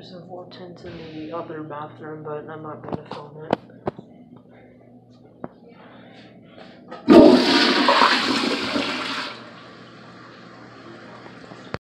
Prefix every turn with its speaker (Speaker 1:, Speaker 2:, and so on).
Speaker 1: There's a vortex in the other bathroom, but I'm not going to film it.